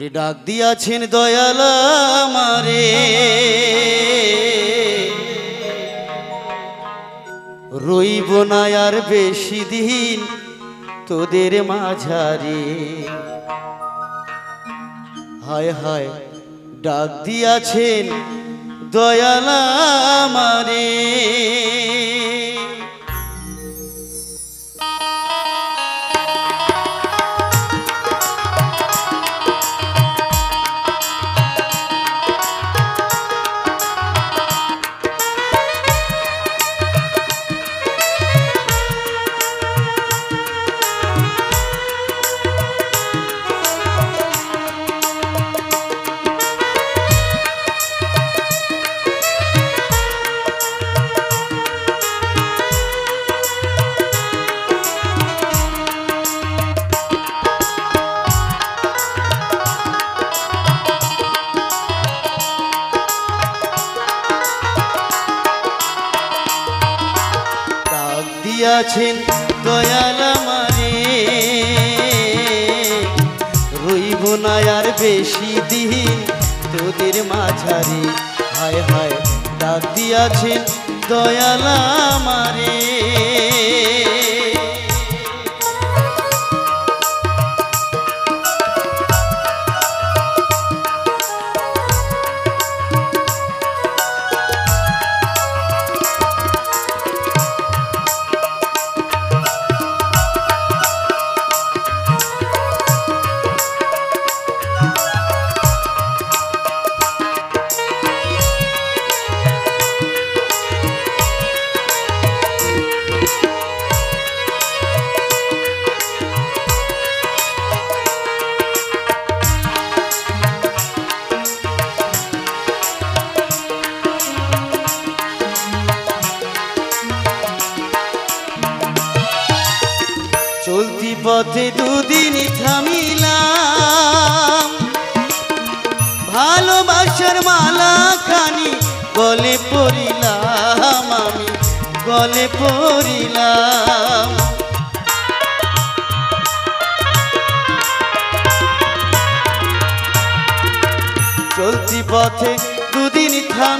ওরে ডাক দিয়াছেন দয়াল আমারে, রইব না আর বেশি দিন তোদের মাঝারে। হায় হায় ডাক দিয়াছেন দয়াল আমারে। দিয়াছেন দয়াল আমারে, রইব না আর বেশি দিন তোদের মাঝারে। হায় হায় ডাক দিয়াছেন দয়াল আমারে। চলতি পথে দুদিন থামিলাম, ভালোবাসার মালা খানি গলে পড়িলাম, আমি গলে পড়িলাম। চলতি পথে দুদিন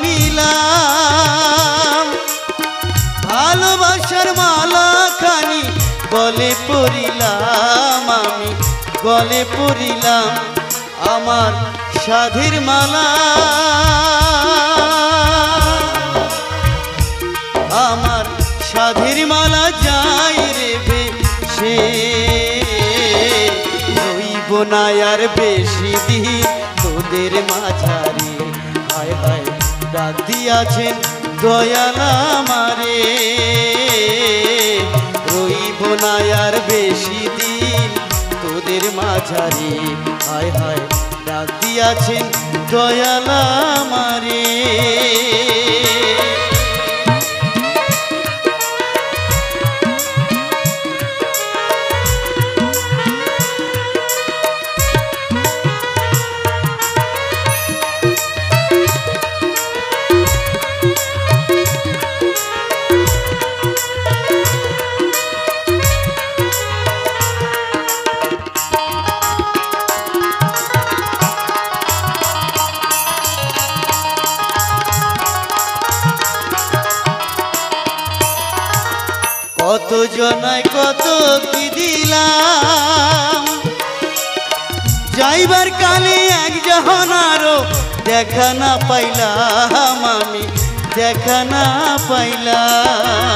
থামিলাম, ভালোবাসার মালা খানি গলে পড়িলাম, আমি গলে পড়িলাম। আমার সাধের মালা, আমার সাধের মালা যাই রে ভেসে, রইব না আর বেশি দিন তোদের মাঝারে। হায় হায় ডাক দিয়াছেন দয়াল আমারে, রইব না আর বেশি দিন তোদের মাঝারে। হায় হায় ডাক দিয়াছেন দয়াল আমারে। কত জনায় কত কি দিলাম, যাইবার কালে একজন আরো দেখা না পাইলাম, আমি দেখা না পাইলাম।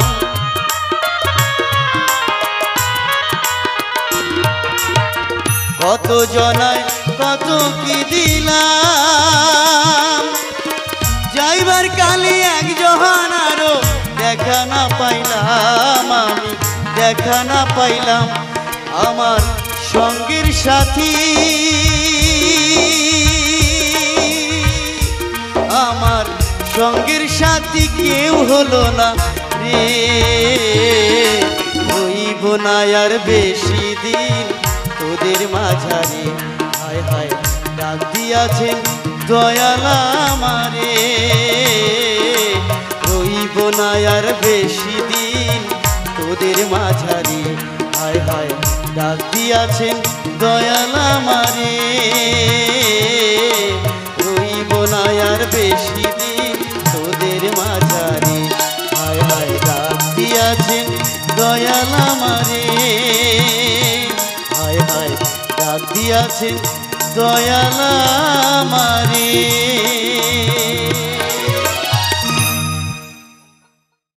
কত জনায় কত কি দিলাম, যাইবার কালে একজন আরো দেখা না পাইলাম, আমি দেখা না পাইলাম। আমার সঙ্গের সাথী, আমার সঙ্গের সাথী কেউ হলো না রে, রইব না আর বেশি দিন তোদের মাঝারে। হায় হায় ডাক দিয়াছেন দয়াল আমারে, রইব না আর বেশি দিন তোদের মাঝারে। হায় হায় ডাক দিয়াছেন দয়াল আমারে রইব না আর বেশি দিন তোদের মাঝারে হায় হায় ডাক দিয়াছেন দয়াল আমারে হায় হায় ডাক দিয়াছেন দয়াল আমারে।